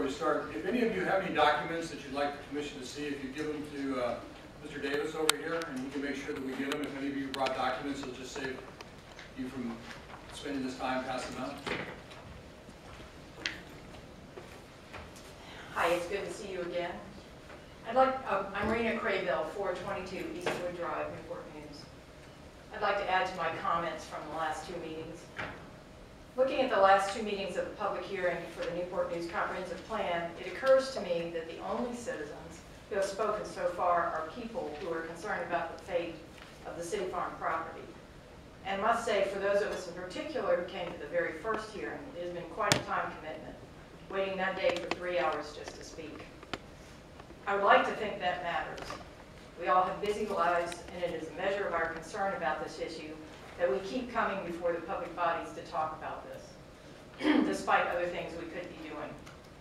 before we start, if any of you have any documents that you'd like the commission to see, if you give them to Mr. Davis over here, and he can make sure that we get them. If any of you brought documents, it'll just save you from spending this time passing them out. Hi, it's good to see you again. I'm Rena Craybill, 422 Eastwood Drive, Newport News. I'd like to add to my comments from the last two meetings. Looking at the last two meetings of the public hearing for the Newport News Comprehensive Plan, it occurs to me that the only citizens who have spoken so far are people who are concerned about the fate of the City Farm property. And I must say, for those of us in particular who came to the very first hearing, it has been quite a time commitment, waiting that day for 3 hours just to speak. I would like to think that matters. We all have busy lives, and it is a measure of our concern about this issue that we keep coming before the public bodies to talk about this, despite other things we could be doing.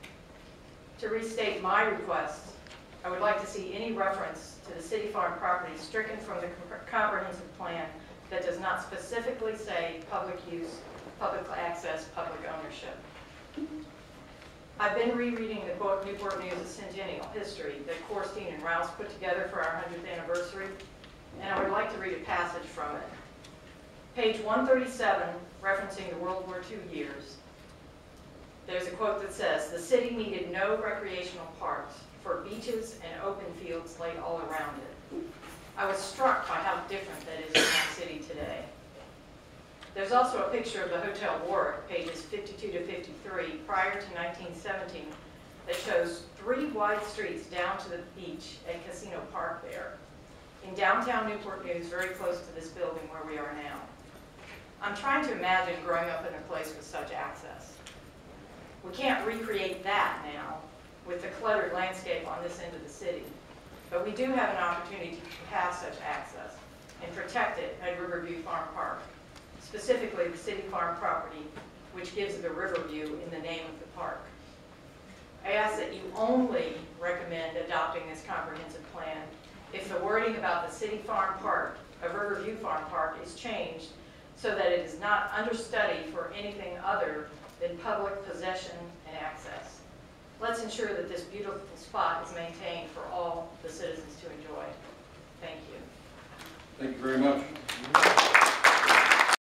To restate my request, I would like to see any reference to the City Farm property stricken from the comprehensive plan that does not specifically say public use, public access, public ownership. I've been rereading the book Newport News: A Centennial History that Korstein and Rouse put together for our 100th anniversary, and I would like to read a passage from it. Page 137, referencing the World War II years, there's a quote that says, "The city needed no recreational parks, for beaches and open fields lay all around it." I was struck by how different that is in our city today. There's also a picture of the Hotel Warwick, pages 52 to 53, prior to 1917, that shows 3 wide streets down to the beach at Casino Park there, in downtown Newport News, very close to this building where we are now. I'm trying to imagine growing up in a place with such access. We can't recreate that now with the cluttered landscape on this end of the city, but we do have an opportunity to have such access and protect it at Riverview Farm Park, specifically the City Farm property, which gives it a Riverview in the name of the park. I ask that you only recommend adopting this comprehensive plan if the wording about the City Farm Park of Riverview Farm Park is changed so that it is not understudy for anything other than public possession and access. Let's ensure that this beautiful spot is maintained for all the citizens to enjoy. Thank you. Thank you very much.